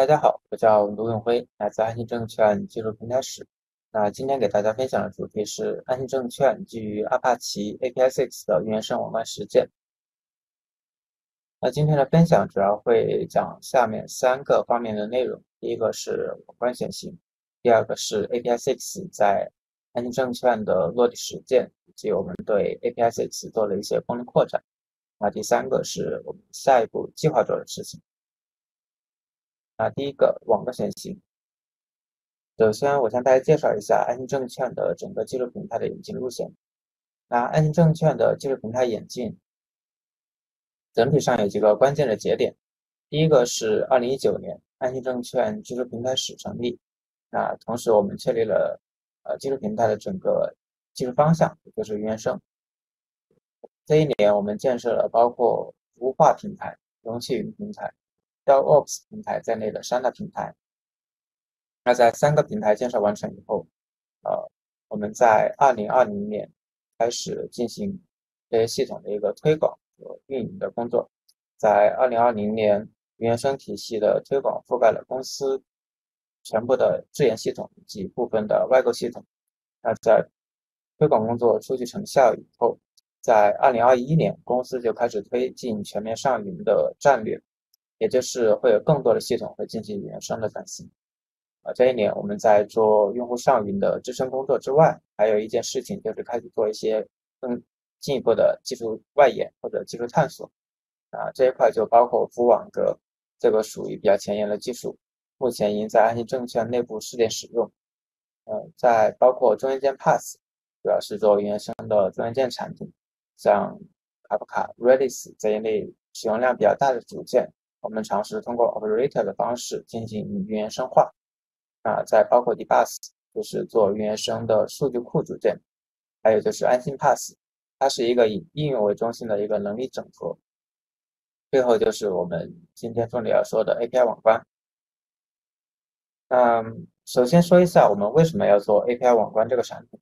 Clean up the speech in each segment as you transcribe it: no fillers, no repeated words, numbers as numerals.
家好，我叫卢永辉，来自安信证券技术平台室。那今天给大家分享的主题是安信证券基于 Apache APISIX 的原生网关实践。那今天的分享主要会讲下面3个方面的内容。第一个是网关选型，第二个是 APISIX 在安信证券的落地实践，以及我们对 APISIX 做了一些功能扩展。那第3个是我们下一步计划做的事情。那第一个网关选型。首先，我向大家介绍一下安信证券的整个技术平台的演进路线。那安信证券的技术平台演进，整体上有几个关键的节点。第一个是2019年，安信证券技术平台室成立。那同时，我们确立了技术平台的整个技术方向，也就是原生。这一年，我们建设了包括服务化平台、容器云平台、DevOps 平台在内的3大平台。那在3个平台建设完成以后，我们在2020年开始进行这些系统的一个推广和运营的工作。在2020年，原生体系的推广覆盖了公司全部的自研系统以及部分的外购系统。那在推广工作初具成效以后，在2021年，公司就开始推进全面上云的战略，也就是会有更多的系统会进行原生的转型。这一年我们在做用户上云的支撑工作之外，还有一件事情就是开始做一些更进一步的技术外延或者技术探索。这一块就包括服务网格，这个属于比较前沿的技术，目前已经在安信证券内部试点使用。在包括中元件 Pass， 主要是做原生的中元件产品，像卡夫卡、Redis 这一类使用量比较大的组件，我们尝试通过 Operator 的方式进行原生化。再包括 DBus， 就是做原生的数据库组件，还有就是安信 Pass， 它是一个以应用为中心的一个能力整合。最后就是我们今天重点要说的 API 网关。首先说一下我们为什么要做 API 网关这个产品。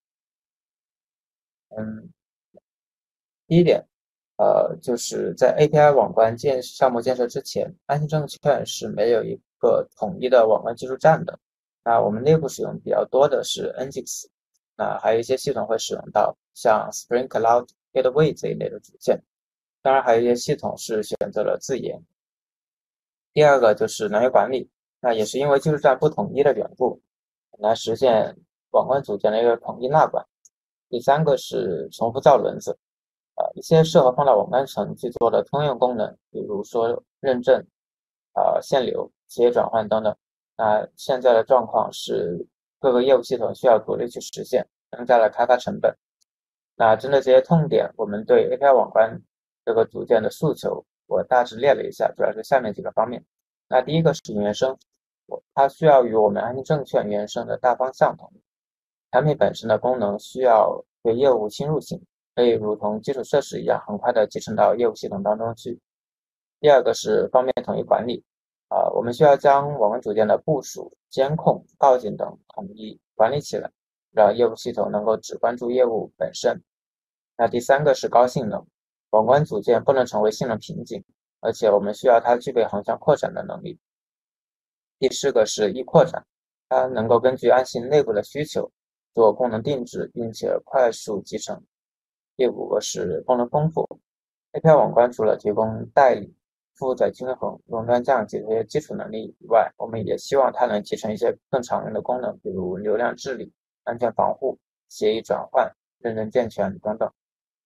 第一点，就是在 API 网关项目建设之前，安信证券是没有一个统一的网关技术站的。那我们内部使用比较多的是 Nginx， 那还有一些系统会使用到像 Spring Cloud、Gateway 这一类的组件，当然还有一些系统是选择了自研。第二个就是能源管理，那也是因为技术站不统一的缘故，很难实现网关组件的一个统一纳管。第三个是重复造轮子，一些适合放到网关层去做的通用功能，比如说认证、限流、企业转换等等。那现在的状况是各个业务系统需要独立去实现，增加了开发成本。那针对这些痛点，我们对 API 网关这个组件的诉求，我大致列了一下，主要是下面几个方面。那第一个是原生，它需要与我们安信证券原生的大方向同一，产品本身的功能需要对业务侵入性，可以如同基础设施一样，很快的集成到业务系统当中去。第二个是方便统一管理，我们需要将网关组件的部署、监控、报警等统一管理起来，让业务系统能够只关注业务本身。那第三个是高性能，网关组件不能成为性能瓶颈，而且我们需要它具备横向扩展的能力。第四个是易扩展，它能够根据安信内部的需求做功能定制，并且快速集成。第五个是功能丰富，API 网关除了提供代理、负载均衡、熔断降级这些基础能力以外，我们也希望它能集成一些更常用的功能，比如流量治理、安全防护、协议转换、认证健全等等。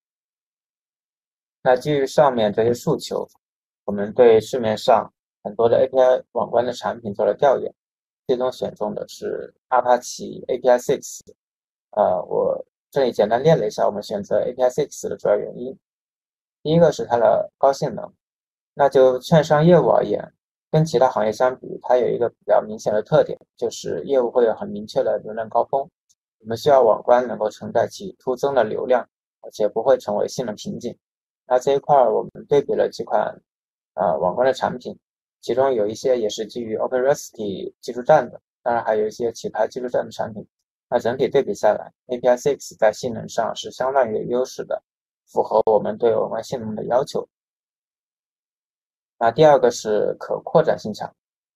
那基于上面这些诉求，我们对市面上很多的 API 网关的产品做了调研，最终选中的是 Apache APISIX。我这里简单列了一下我们选择 APISIX 的主要原因。第一个是它的高性能，那就券商业务而言，跟其他行业相比，它有一个比较明显的特点，就是业务会有很明确的流量高峰，我们需要网关能够承载起突增的流量，而且不会成为性能瓶颈。那这一块我们对比了几款网关的产品，其中有一些也是基于 OpenResty 技术站的，当然还有一些其他技术站的产品。那整体对比下来 ，APISIX 在性能上是相当有优势的，符合我们对网关性能的要求。那第二个是可扩展性强，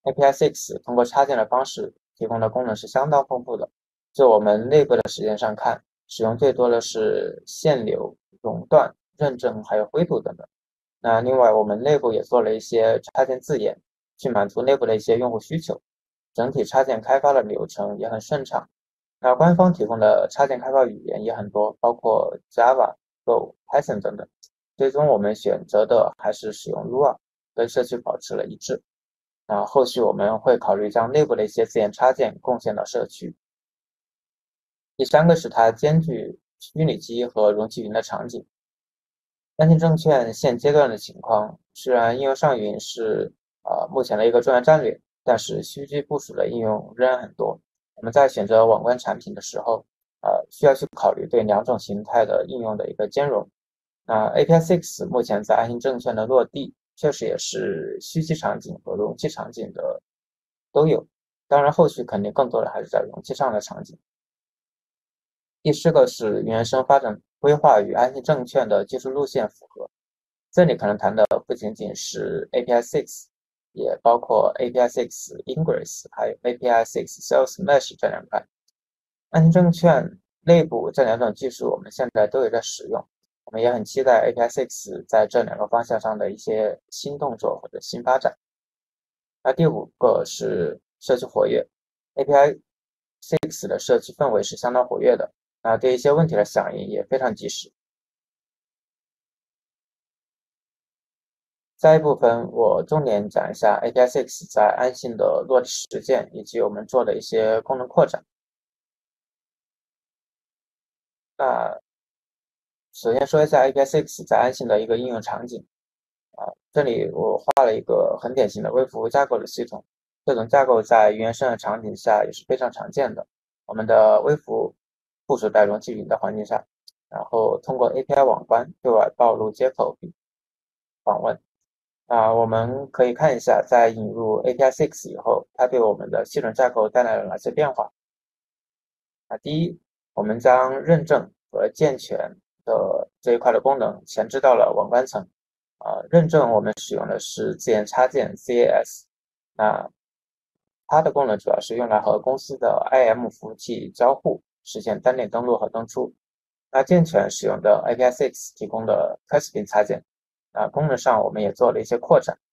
APISIX 通过插件的方式提供的功能是相当丰富的。就我们内部的实践上看，使用最多的是限流、熔断、认证还有灰度等等。那另外我们内部也做了一些插件自研，去满足内部的一些用户需求，整体插件开发的流程也很顺畅。那官方提供的插件开发语言也很多，包括 Java、Go、Python 等等。最终我们选择的还是使用 Lua， 跟社区保持了一致。那后续我们会考虑将内部的一些自研插件贡献到社区。第三个是它兼具虚拟机和容器云的场景。安信证券现阶段的情况，虽然应用上云是目前的一个重要战略，但是虚机部署的应用仍然很多。我们在选择网关产品的时候，需要去考虑对两种形态的应用的一个兼容。那 APISIX 目前在安信证券的落地，确实也是虚机场景和容器场景的都有。当然，后续肯定更多的还是在容器上的场景。第四个是原生发展规划与安信证券的技术路线符合。这里可能谈的不仅仅是 APISIX，也包括 APISIX Ingress， 还有 APISIX Sales Mesh 这两块。安信证券内部这两种技术我们现在都有在使用，我们也很期待 APISIX 在这两个方向上的一些新动作或者新发展。那第五个是社区活跃。APISIX 的社区氛围是相当活跃的，对一些问题的响应也非常及时。下一部分我重点讲一下 APISIX 在安信的落地实践，以及我们做的一些功能扩展。那首先说一下 APISIX 在安信的一个应用场景。这里我画了一个很典型的微服务架构的系统，这种架构在原生的场景下也是非常常见的。我们的微服务部署在容器云的环境下，然后通过 API 网关对外暴露接口并访问。我们可以看一下，在引入 APISIX 以后，它对我们的系统架构带来了哪些变化。第一，我们将认证和健全的这一块的功能前置到了网关层。认证我们使用的是自研插件 CAS， 那它的功能主要是用来和公司的 IAM 服务器交互，实现单链登录和登出。那健全使用的 APISIX 提供的 Caspin 插件，功能上我们也做了一些扩展。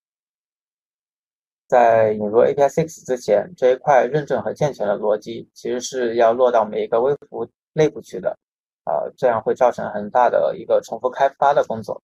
在引入 APISIX 之前，这一块认证和健全的逻辑其实是要落到每一个微服务内部去的，这样会造成很大的一个重复开发的工作。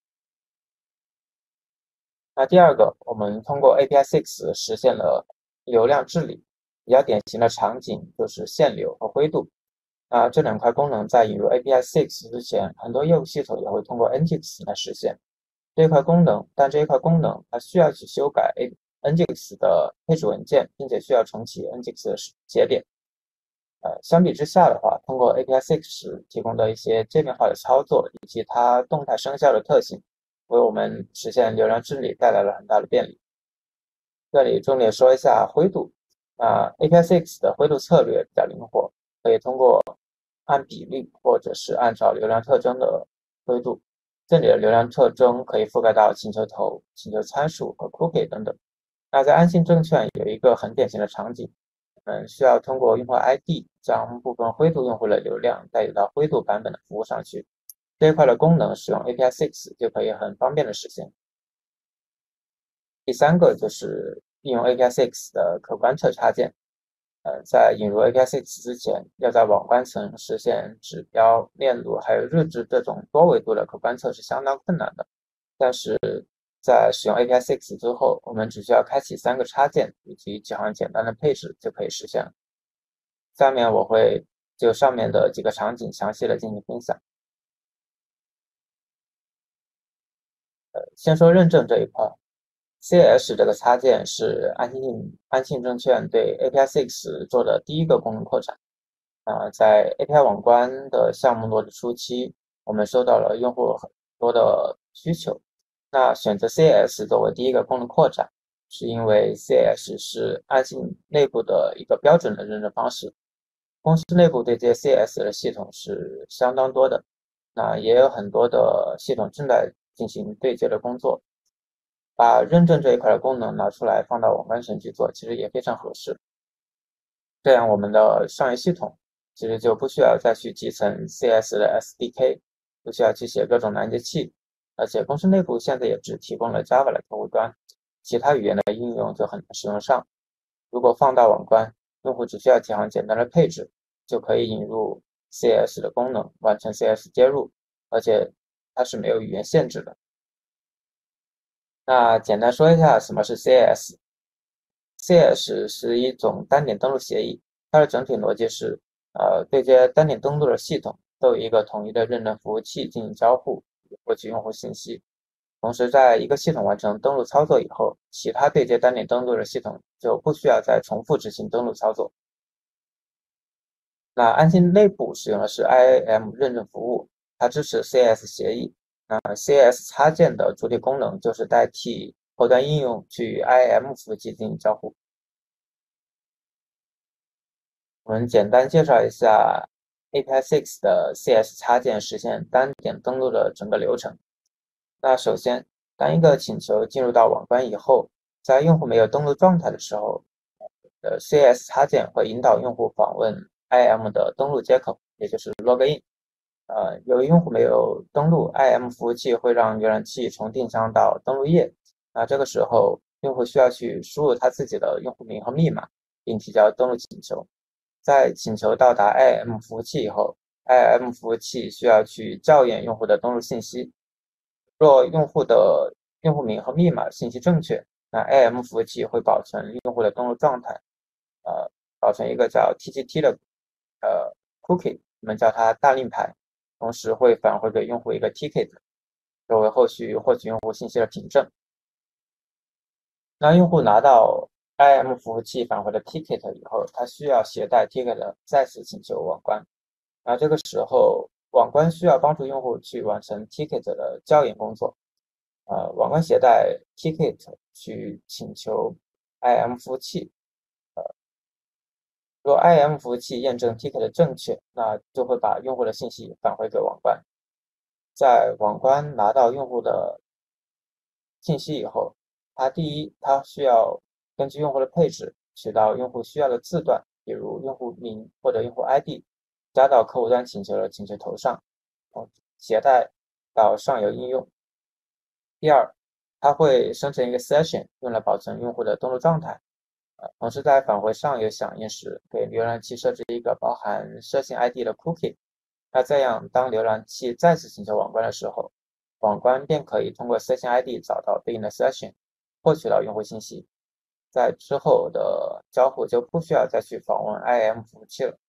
那第二个，我们通过 APISIX 实现了流量治理，比较典型的场景就是限流和灰度。这两块功能在引入 APISIX 之前，很多业务系统也会通过 NGIX 来实现这一块功能，但这一块功能它需要去修改 NGIX 的配置文件，并且需要重启 NGIX 的节点。相比之下的话，通过 APISIX 提供的一些界面化的操作以及它动态生效的特性，为我们实现流量治理带来了很大的便利。这里重点说一下灰度。APISIX 的灰度策略比较灵活，可以通过按比例或者是按照流量特征的灰度。这里的流量特征可以覆盖到请求头、请求参数和 cookie 等等。在安信证券有一个很典型的场景，需要通过用户 ID 将部分灰度用户的流量带入到灰度版本的服务上去。这一块的功能使用 APISIX 就可以很方便的实现。第三个就是应用 APISIX 的可观测插件。在引入 APISIX 之前，要在网关层实现指标、链路还有日志这种多维度的可观测是相当困难的。但是在使用 APISIX 之后，我们只需要开启3个插件以及几行简单的配置就可以实现了。下面我会就上面的几个场景详细的进行分享。先说认证这一块。CAS 这个插件是安信证券对 APISIX 做的第一个功能扩展。在 API 网关的项目落地初期，我们收到了用户很多的需求。那选择 CAS 作为第一个功能扩展，是因为 CAS 是安信内部的一个标准的认证方式。公司内部对这些 CAS 的系统是相当多的，也有很多的系统正在进行对接的工作。 把认证这一块的功能拿出来放到网关上去做，其实也非常合适。这样我们的商业系统其实就不需要再去集成 CS 的 SDK， 不需要去写各种拦截器，而且公司内部现在也只提供了 Java 的客户端，其他语言的应用就很难使用上。如果放到网关，用户只需要几行简单的配置，就可以引入 CS 的功能，完成 CS 接入，而且它是没有语言限制的。那简单说一下什么是 CS。CS 是一种单点登录协议，它的整体逻辑是，对接单点登录的系统都有一个统一的认证服务器进行交互，获取用户信息。同时，在一个系统完成登录操作以后，其他对接单点登录的系统就不需要再重复执行登录操作。那安心内部使用的是 IAM 认证服务，它支持 CS 协议。CS 插件的主体功能就是代替后端应用去 IAM 服务器进行交互。我们简单介绍一下 APISIX 的 CS 插件实现单点登录的整个流程。那首先，当一个请求进入到网关以后，在用户没有登录状态的时候，CS 插件会引导用户访问 IAM 的登录接口，也就是 login。由于用户没有登录 IAM 服务器，会让浏览器重定向到登录页。那这个时候，用户需要去输入他自己的用户名和密码，并提交登录请求。在请求到达 IAM 服务器以后，IAM 服务器需要去校验用户的登录信息。若用户的用户名和密码信息正确，那 IAM 服务器会保存用户的登录状态，保存一个叫 TGT 的cookie， 我们叫它大令牌。同时会返回给用户一个 ticket， 作为后续获取用户信息的凭证。那用户拿到 IAM 服务器返回的 ticket 以后，他需要携带 ticket 再次请求网关。那这个时候，网关需要帮助用户去完成 ticket 的校验工作。网关携带 ticket 去请求 IAM 服务器。若 IAM 服务器验证 ticket 的正确，那就会把用户的信息返回给网关。在网关拿到用户的信息以后，它需要根据用户的配置取到用户需要的字段，比如用户名或者用户 ID， 加到客户端请求的请求头上，携带到上游应用。第二，它会生成一个 session， 用来保存用户的登录状态。同时在返回上游响应时，给浏览器设置一个包含设信 ID 的 cookie。那这样，当浏览器再次请求网关的时候，网关便可以通过 session ID 找到对应的 session， 获取到用户信息。在之后的交互就不需要再去访问 IAM 服务器了。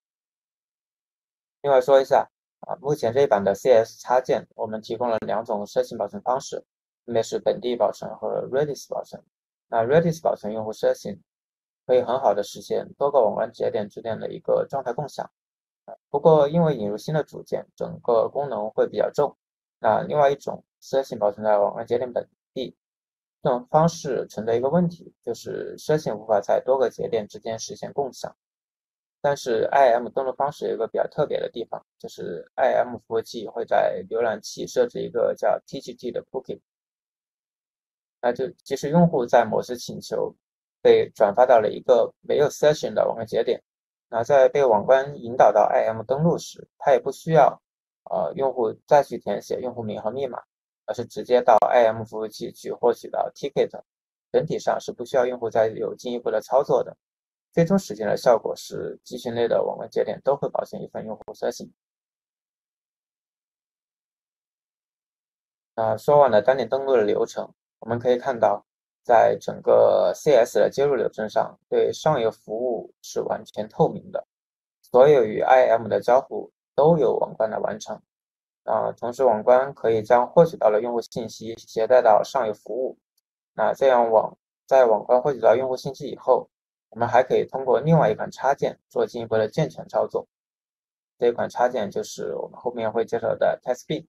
另外说一下，目前这一版的 CS 插件，我们提供了2种设信保存方式，分别是本地保存和 Redis 保存。那 Redis 保存用户设信，可以很好的实现多个网关节点之间的一个状态共享。不过因为引入新的组件，整个功能会比较重。那另外一种设信保存在网关节点本地，这种方式存在一个问题，就是设信无法在多个节点之间实现共享。但是 IAM 登录方式有一个比较特别的地方，就是 IAM 服务器会在浏览器设置一个叫 TGT 的 cookie。那就即使用户在某次请求被转发到了一个没有 session 的网关节点，那在被网关引导到 IAM 登录时，它也不需要用户再去填写用户名和密码，而是直接到 IAM 服务器去获取到 ticket， 整体上是不需要用户再有进一步的操作的。最终实现的效果是集群内的网关节点都会保存一份用户设信。说完了单点登录的流程，我们可以看到，在整个 CS 的接入流程上，对上游服务是完全透明的，所有与 IAM 的交互都由网关来完成。同时网关可以将获取到的用户信息携带到上游服务。那这样在网关获取到用户信息以后，我们还可以通过另外一款插件做进一步的健全操作。这一款插件就是我们后面会介绍的 TestBin。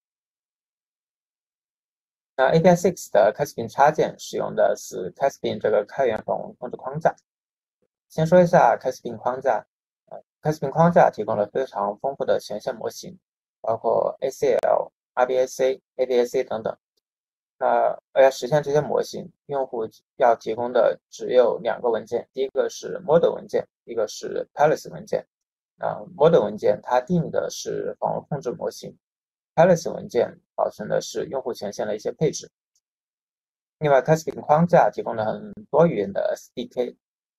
那 APISIX 的 TestBin 插件使用的是 TestBin 这个开源访问控制框架。先说一下 TestBin 框架。TestBin 框架提供了非常丰富的权限模型，包括 ACL、RBAC、ABAC 等等。 那要实现这些模型，用户要提供的只有两个文件，第一个是 model 文件，一个是 policy 文件。model 文件它定义的是访问控制模型，policy 文件保存的是用户权限的一些配置。另外 Caspian 框架提供了很多语言的 SDK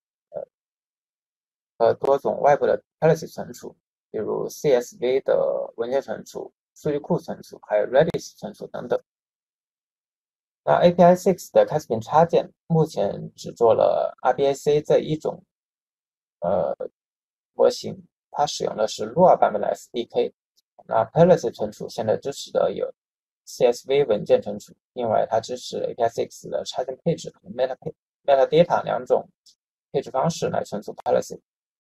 和多种外部的 policy 存储，比如 CSV 的文件存储、数据库存储，还有 Redis 存储等等。那 APISIX 的 Caspian 插件目前只做了 RBAC 这一种模型，它使用的是 Lua 版本的 SDK。那 policy 存储现在支持的有 CSV 文件存储，另外它支持 APISIX 的插件配置和 metadata 两种配置方式来存储 policy。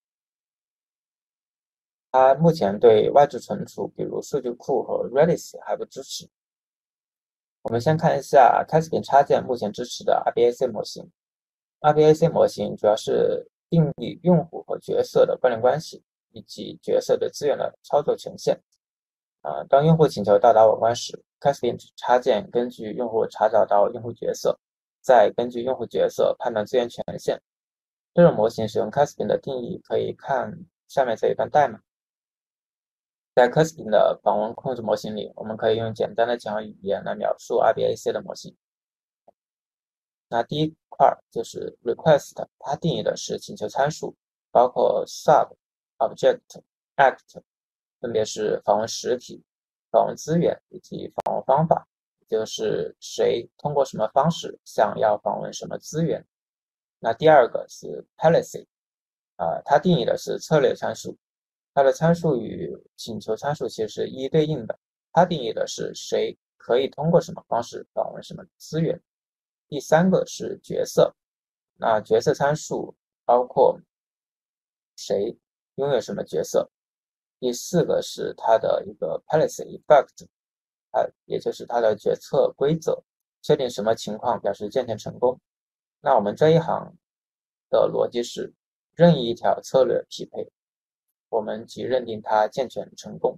它目前对外置存储，比如数据库和 Redis 还不支持。我们先看一下 Caspian 插件目前支持的 RBAC 模型。RBAC 模型主要是定义用户和角色的关联关系，以及角色对资源的操作权限。当用户请求到达网关时 ，Caspian 插件根据用户查找到用户角色，再根据用户角色判断资源权限。这种模型使用 Caspian 的定义可以看下面这一段代码。在 Caspian 的访问控制模型里，我们可以用简单的简化语言来描述 RBAC 的模型。那第一块就是 request， 它定义的是请求参数，包括 sub、object、act， 分别是访问实体、访问资源以及访问方法，也就是谁通过什么方式想要访问什么资源。那第二个是 policy，它定义的是策略参数，它的参数与请求参数其实是一一对应的，它定义的是谁可以通过什么方式访问什么资源。第三个是角色，那角色参数包括谁拥有什么角色。第四个是它的一个 policy effect， 也就是它的决策规则，确定什么情况表示建成成功。那我们这一行的逻辑是任意一条策略匹配，我们即认定它健全成功。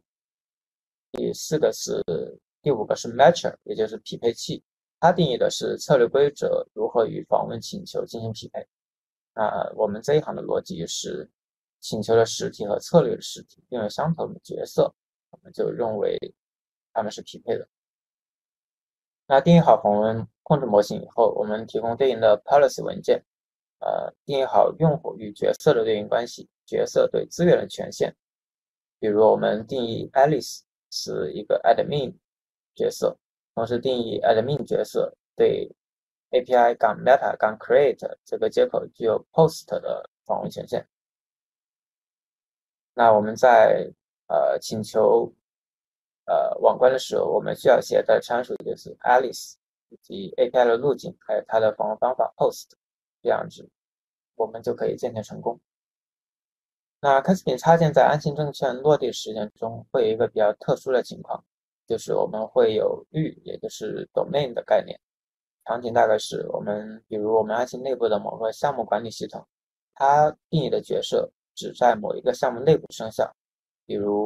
第五个是 matcher， 也就是匹配器，它定义的是策略规则如何与访问请求进行匹配。那我们这一行的逻辑是请求的实体和策略的实体拥有相同的角色，我们就认为它们是匹配的。那定义好访问控制模型以后，我们提供对应的 policy 文件，定义好用户与角色的对应关系，角色对资源的权限。比如我们定义 Alice 是一个 admin 角色，同时定义 admin 角色对 API-meta-create 这个接口具有 post 的访问权限。那我们在请求网关的时候，我们需要携带参数就是 Alice 以及 API 的路径，还有它的访问方法 post， 这样子我们就可以建成成功。那 Caspian 插件在安信证券落地实践中会有一个比较特殊的情况，就是我们会有域，也就是 domain 的概念。场景大概是比如我们安信内部的某个项目管理系统，它定义的角色只在某一个项目内部生效。比如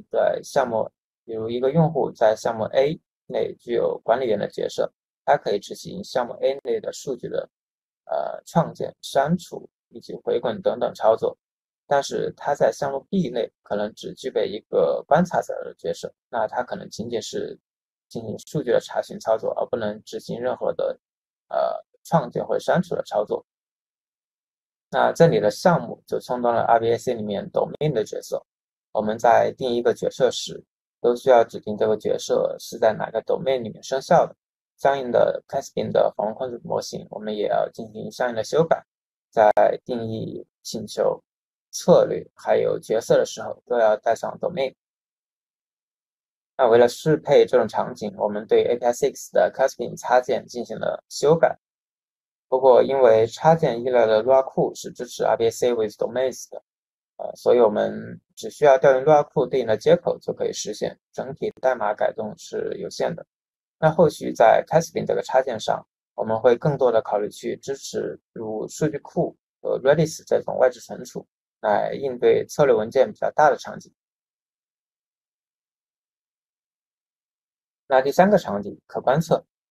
一个用户在项目 A 内具有管理员的角色，它可以执行项目 A 内的数据的创建、删除以及回滚等等操作。但是它在项目 B 内可能只具备一个观察者的角色，那它可能仅仅是进行数据的查询操作，而不能执行任何的创建或删除的操作。那这里的项目就充当了 RBAC 里面 domain 的角色。我们在定义一个角色时，都需要指定这个角色是在哪个 domain 里面生效的。相应的 Caspian 的访问控制模型，我们也要进行相应的修改，在定义请求、策略还有角色的时候，都要带上 domain。那为了适配这种场景，我们对 APISIX 的 Caspian 插件进行了修改。不过，因为插件依赖的 Lua 库是支持 RBAC with domains 的，所以我们只需要调用 Lua 库对应的接口就可以实现，整体代码改动是有限的。那后续在 Caspian 这个插件上，我们会更多的考虑去支持如数据库和 Redis 这种外置存储，来应对策略文件比较大的场景。那第三个场景可观测，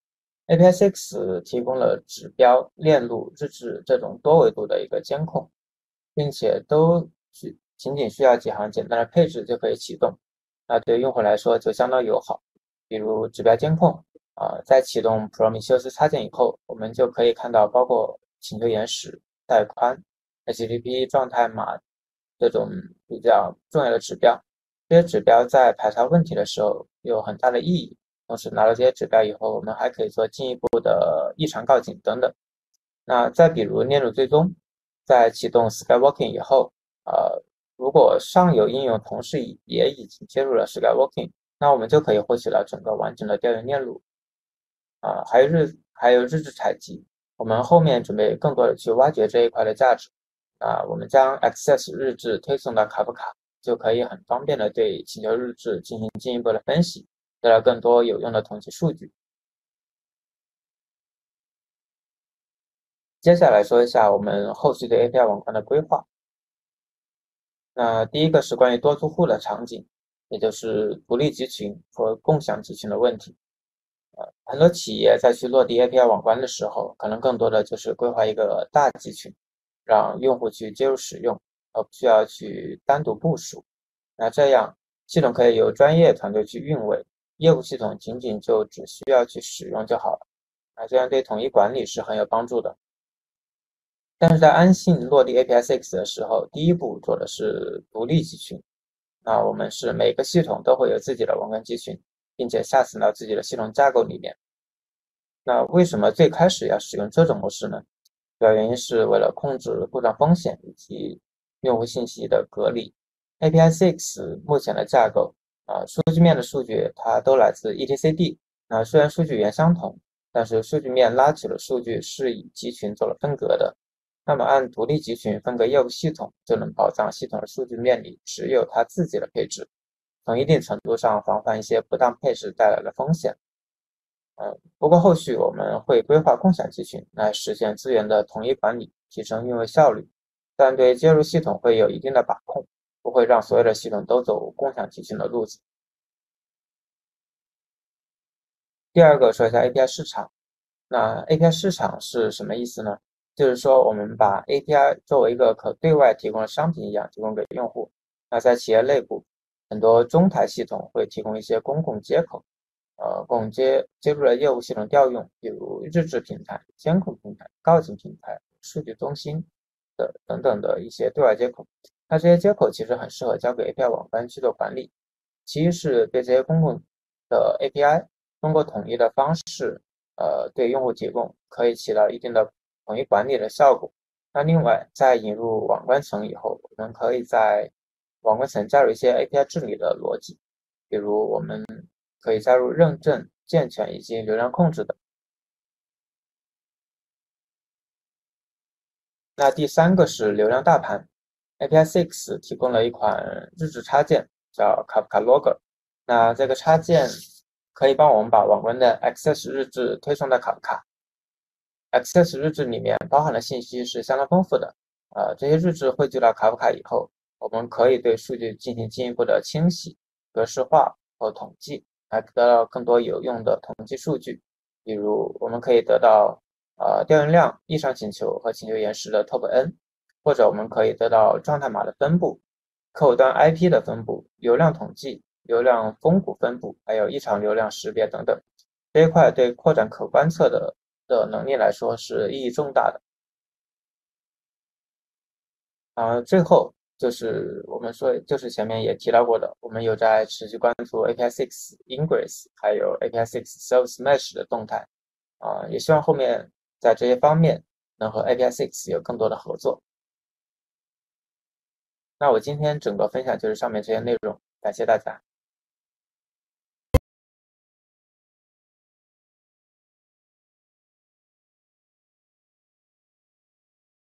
APISIX 提供了指标、链路、日志这种多维度的一个监控，并且仅仅需要几行简单的配置就可以启动。那对用户来说就相当友好。比如指标监控在启动 Prometheus 插件以后，我们就可以看到包括请求延时、带宽、HTTP 状态码这种比较重要的指标。这些指标在排查问题的时候有很大的意义。同时拿到这些指标以后，我们还可以做进一步的异常告警等等。那再比如链路追踪，在启动 Skywalking 以后，如果上游应用同时也已经接入了 Skywalking，那我们就可以获取到整个完整的调用链路。还有日志采集，我们后面准备更多的去挖掘这一块的价值。我们将 Access 日志推送到卡夫卡，就可以很方便的对请求日志进行进一步的分析，得到更多有用的统计数据。接下来说一下我们后续对 API 网关的规划。那第一个是关于多租户的场景，也就是独立集群和共享集群的问题。很多企业在去落地 API 网关的时候，可能更多的就是规划一个大集群，让用户去接入使用，而不需要去单独部署。那这样系统可以由专业团队去运维，业务系统只需要去使用就好了。这样对统一管理是很有帮助的。但是在安信落地 APISIX 的时候，第一步做的是独立集群。那我们是每个系统都会有自己的网关集群，并且下沉到自己的系统架构里面。那为什么最开始要使用这种模式呢？主要原因是为了控制故障风险以及用户信息的隔离。APISIX 目前的架构数据面的数据它都来自 etcd。虽然数据源相同，但是数据面拉取的数据是以集群做了分隔的。那么按独立集群分隔业务系统，就能保障系统的数据面里只有它自己的配置，从一定程度上防范一些不当配置带来的风险。不过后续我们会规划共享集群来实现资源的统一管理，提升运维效率，但对接入系统会有一定的把控，不会让所有的系统都走共享集群的路子。第二个说一下 API 市场。那 API 市场是什么意思呢？就是说我们把 API 作为一个可对外提供的商品一样提供给用户。那在企业内部，很多中台系统会提供一些公共接口，供接入了业务系统调用，比如日志平台、监控平台、告警平台、数据中心等等的一些对外接口。那这些接口其实很适合交给 API 网关去做管理。其一是对这些公共的 API 通过统一的方式，对用户提供，可以起到一定的统一管理的效果。那另外，在引入网关层以后，我们可以在网关层加入一些 API 治理的逻辑，比如我们可以加入认证、健全以及流量控制的。那第三个是流量大盘。APISIX 提供了一款日志插件，叫 Kafka Logger。那这个插件可以帮我们把网关的 Access 日志推送到卡夫卡。Access 日志里面包含的信息是相当丰富的。这些日志汇聚到卡夫卡以后，我们可以对数据进行进一步的清洗、格式化和统计，来得到更多有用的统计数据。比如，我们可以得到调用量、异常请求和请求延时的 top n， 或者我们可以得到状态码的分布、客户端 IP 的分布、流量统计、流量峰谷分布，还有异常流量识别等等。这一块对扩展可观测的能力来说是意义重大的。最后就是我们说，就是前面也提到过的，我们有在持续关注 APISIX Ingress 还有 APISIX Service Mesh 的动态，也希望后面在这些方面能和 APISIX 有更多的合作。那我今天整个分享就是上面这些内容，感谢大家。